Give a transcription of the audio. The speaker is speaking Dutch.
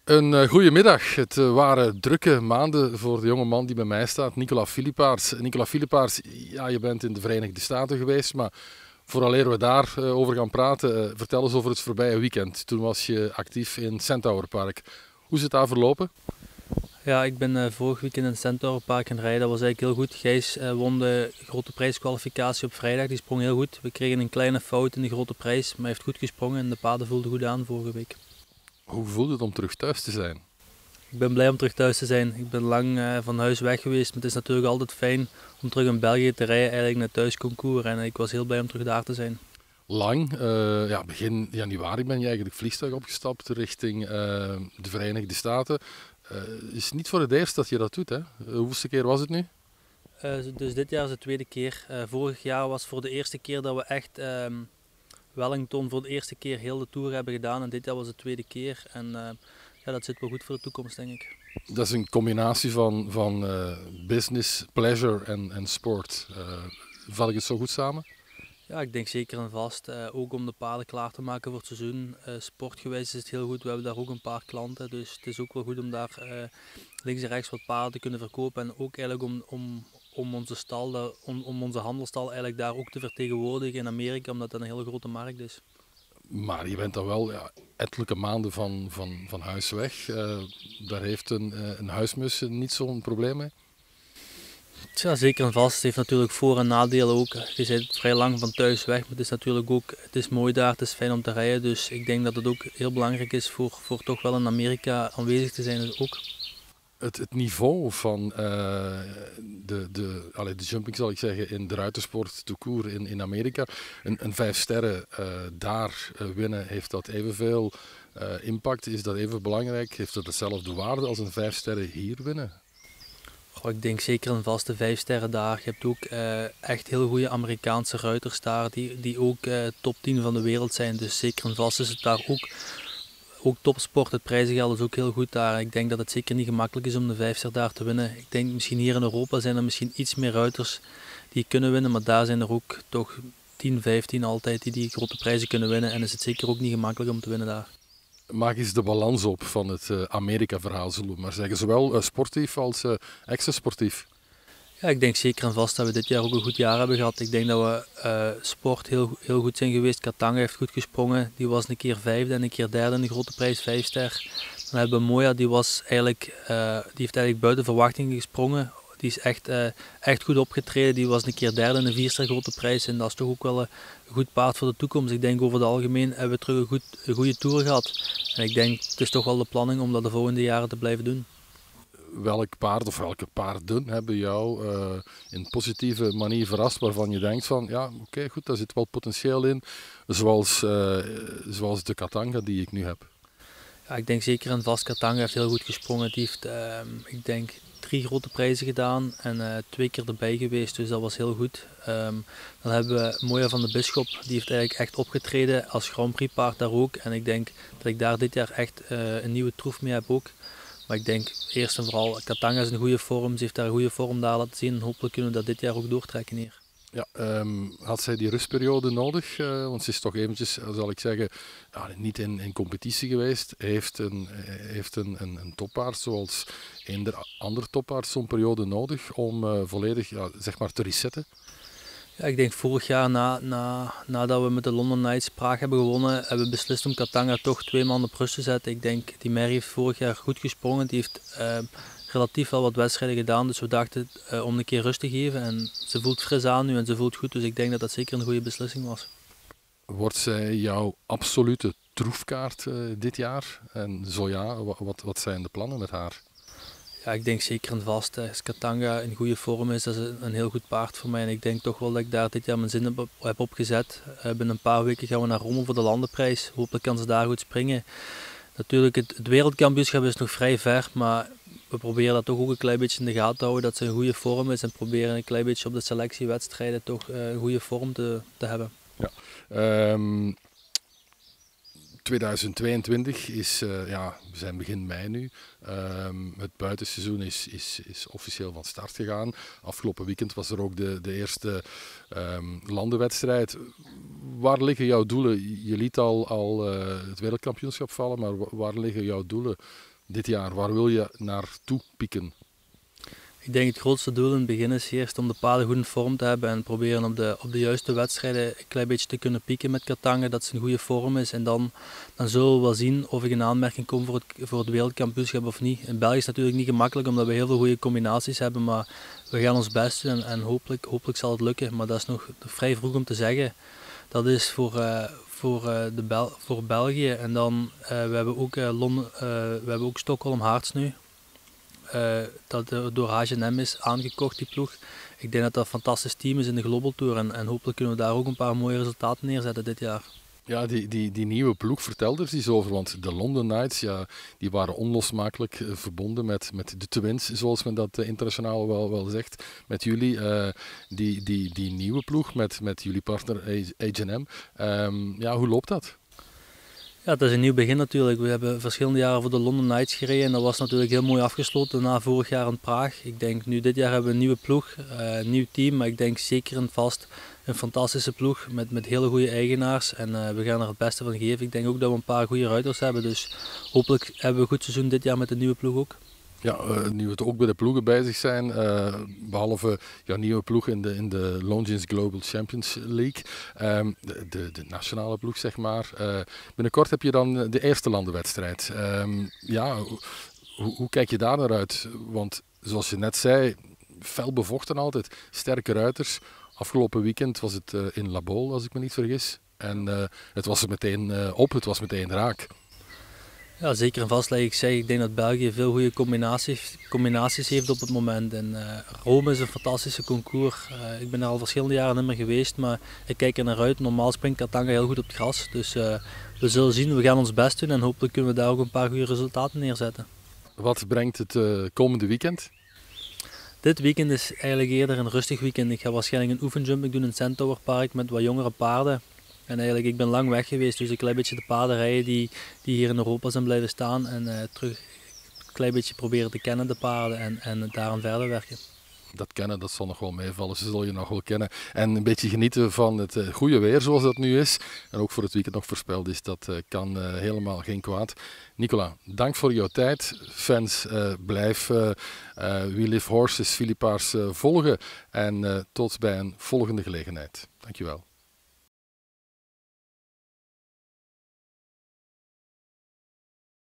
Een goede middag. Het waren drukke maanden voor de jonge man die bij mij staat, Nicolas Philippaerts. Nicolas Philippaerts, ja, je bent in de Verenigde Staten geweest, maar vooraleer we daarover over gaan praten, vertel eens over het voorbije weekend. Toen was je actief in Centaur Park. Hoe is het daar verlopen? Ja, ik ben vorig weekend in het Centaur Park gaan rijden. Dat was eigenlijk heel goed. Gijs won de grote prijskwalificatie op vrijdag. Die sprong heel goed. We kregen een kleine fout in de grote prijs, maar hij heeft goed gesprongen en de paarden voelden goed aan vorige week. Hoe voelde het om terug thuis te zijn? Ik ben blij om terug thuis te zijn. Ik ben lang van huis weg geweest, maar het is natuurlijk altijd fijn om terug in België te rijden, eigenlijk naar thuisconcours. En ik was heel blij om terug daar te zijn. Lang, ja, begin januari ben je eigenlijk vliegtuig opgestapt richting de Verenigde Staten. Is niet voor het eerst dat je dat doet, hè? Hoeveelste keer was het nu? Dus dit jaar is de tweede keer. Vorig jaar was voor de eerste keer dat we echt Wellington voor de eerste keer heel de tour hebben gedaan. En dit jaar was de tweede keer. En ja, dat zit wel goed voor de toekomst, denk ik. Dat is een combinatie van business, pleasure en sport. Vat ik het zo goed samen? Ja, ik denk zeker en vast. Ook om de paarden klaar te maken voor het seizoen. Sportgewijs is het heel goed. We hebben daar ook een paar klanten. Dus het is ook wel goed om daar links en rechts wat paarden te kunnen verkopen. En ook eigenlijk om onze stal, om onze handelstal eigenlijk daar ook te vertegenwoordigen in Amerika. Omdat dat een hele grote markt is. Maar je bent dan wel, ja, ettelijke maanden van huis weg. Daar heeft een huismus niet zo'n probleem mee. Ja, zeker en vast. Het heeft natuurlijk voor- en nadelen ook. Je bent vrij lang van thuis weg, maar het is natuurlijk ook, het is mooi daar, het is fijn om te rijden. Dus ik denk dat het ook heel belangrijk is voor toch wel in Amerika aanwezig te zijn ook. Het niveau van de jumping, zal ik zeggen, in de ruitersport tout court in Amerika. Een 5 sterren daar winnen, heeft dat evenveel impact? Is dat even belangrijk? Heeft dat dezelfde waarde als een 5 sterren hier winnen? Goh, ik denk zeker en vast de 5 sterren daar. Je hebt ook echt heel goede Amerikaanse ruiters daar, die ook top 10 van de wereld zijn. Dus zeker en vast is het daar ook topsport. Het prijzengeld is ook heel goed daar. Ik denk dat het zeker niet gemakkelijk is om de 5 ster daar te winnen. Ik denk misschien hier in Europa zijn er misschien iets meer ruiters die kunnen winnen, maar daar zijn er ook toch 10, 15 altijd die grote prijzen kunnen winnen. En is het zeker ook niet gemakkelijk om te winnen daar. Maak eens de balans op van het Amerika-verhaal, zullen we maar zeggen. Zowel sportief als extra sportief. Ja, ik denk zeker en vast dat we dit jaar ook een goed jaar hebben gehad. Ik denk dat we sport heel goed zijn geweest. Katanga heeft goed gesprongen. Die was een keer vijfde en een keer derde in de grote prijs, 5 ster. Dan hebben we Moya, die heeft eigenlijk buiten verwachting gesprongen. Die is echt goed opgetreden. Die was een keer derde in de 4 ster grote prijs. En dat is toch ook wel een goed paard voor de toekomst. Ik denk over het algemeen hebben we terug een goede tour gehad. En ik denk, het is toch wel de planning om dat de volgende jaren te blijven doen. Welk paard of welke paarden hebben jou in positieve manier verrast waarvan je denkt van ja, oké, goed, daar zit wel potentieel in, zoals de Katanga die ik nu heb. Ja, ik denk zeker en vast, Katanga heeft heel goed gesprongen. Die heeft, ik denk, 3 grote prijzen gedaan en 2 keer erbij geweest, dus dat was heel goed. Dan hebben we Moya van de Bisschop, die heeft eigenlijk echt opgetreden als Grand Prix paard daar ook. En ik denk dat ik daar dit jaar echt een nieuwe troef mee heb ook. Maar ik denk eerst en vooral, Katanga is in goede vorm, ze heeft daar een goede vorm daar laten zien. En hopelijk kunnen we dat dit jaar ook doortrekken hier. Ja, had zij die rustperiode nodig? Want ze is toch eventjes, zal ik zeggen, ja, niet in competitie geweest. Heeft een toppaard zoals eender ander toppaard zo'n periode nodig om volledig, ja, zeg maar, te resetten? Ja, ik denk vorig jaar nadat we met de London Knights Praag hebben gewonnen, hebben we beslist om Katanga toch 2 man op rust te zetten. Ik denk, die Mary heeft vorig jaar goed gesprongen, die heeft relatief wel wat wedstrijden gedaan, dus we dachten om een keer rust te geven. En ze voelt fris aan nu en ze voelt goed, dus ik denk dat dat zeker een goede beslissing was. Wordt zij jouw absolute troefkaart dit jaar? En zo ja, wat zijn de plannen met haar? Ja, ik denk zeker en vast. Als Katanga in goede vorm is, dat is een heel goed paard voor mij. En ik denk toch wel dat ik daar dit jaar mijn zin heb opgezet. Binnen een paar weken gaan we naar Rommel voor de landenprijs. Hopelijk kan ze daar goed springen. Natuurlijk, het wereldkampioenschap is nog vrij ver, maar we proberen dat toch ook een klein beetje in de gaten te houden. Dat ze in goede vorm is en proberen een klein beetje op de selectiewedstrijden toch een goede vorm te hebben. Ja. 2022 is, ja, we zijn begin mei nu. Het buitenseizoen is officieel van start gegaan. Afgelopen weekend was er ook de eerste landenwedstrijd. Waar liggen jouw doelen? Je liet al het wereldkampioenschap vallen, maar waar liggen jouw doelen dit jaar? Waar wil je naartoe pieken? Ik denk het grootste doel in het begin is eerst om de paarden goed in vorm te hebben en proberen op de juiste wedstrijden een klein beetje te kunnen pieken met Katanga, dat ze in goede vorm is. En dan zullen we wel zien of ik in aanmerking kom voor het wereldkampioenschap of niet. In België is het natuurlijk niet gemakkelijk omdat we heel veel goede combinaties hebben, maar we gaan ons best doen en hopelijk zal het lukken. Maar dat is nog vrij vroeg om te zeggen. Dat is voor België en dan we hebben ook we hebben ook Stockholm Hearts nu. Dat door H&M is aangekocht, die ploeg. Ik denk dat dat een fantastisch team is in de Global Tour en hopelijk kunnen we daar ook een paar mooie resultaten neerzetten dit jaar. Ja, die nieuwe ploeg, vertel er eens over, want de London Knights, ja, die waren onlosmakelijk verbonden met de Twins, zoals men dat internationaal wel zegt, met jullie. Die nieuwe ploeg met jullie partner H&M, ja, hoe loopt dat? Ja, het is een nieuw begin natuurlijk. We hebben verschillende jaren voor de London Knights gereden en dat was natuurlijk heel mooi afgesloten na vorig jaar in Praag. Ik denk nu dit jaar hebben we een nieuwe ploeg, een nieuw team, maar ik denk zeker en vast een fantastische ploeg met hele goede eigenaars en we gaan er het beste van geven. Ik denk ook dat we een paar goede ruiters hebben, dus hopelijk hebben we een goed seizoen dit jaar met de nieuwe ploeg ook. Ja, nu we ook bij de ploegen bezig zijn, behalve jouw nieuwe ploeg in de Longines Global Champions League, de nationale ploeg zeg maar. Binnenkort heb je dan de eerste landenwedstrijd. Ja, hoe kijk je daar naar uit? Want zoals je net zei, fel bevochten altijd, sterke ruiters. Afgelopen weekend was het in La Baule, als ik me niet vergis. En het was er meteen op, het was meteen raak. Ja, zeker en vast. Ik zeg, ik denk dat België veel goede combinaties heeft op het moment. En Rome is een fantastische concours. Ik ben er al verschillende jaren niet meer geweest, maar ik kijk er naar uit. Normaal springt Katanga heel goed op het gras. Dus we zullen zien, we gaan ons best doen en hopelijk kunnen we daar ook een paar goede resultaten neerzetten. Wat brengt het komende weekend? Dit weekend is eigenlijk eerder een rustig weekend. Ik ga waarschijnlijk een oefenjumping doen in het Centaur Park met wat jongere paarden. En eigenlijk, ik ben lang weg geweest, dus een klein beetje de paarden rijden die hier in Europa zijn blijven staan. En terug een klein beetje proberen te kennen, de paarden, en daaraan verder werken. Dat kennen, dat zal nog wel meevallen, ze zullen je nog wel kennen. En een beetje genieten van het goede weer zoals dat nu is. En ook voor het weekend nog voorspeld is, dat kan helemaal geen kwaad. Nicola, dank voor jouw tijd. Fans, blijf We Live Horses Philippaars volgen. En tot bij een volgende gelegenheid. Dankjewel.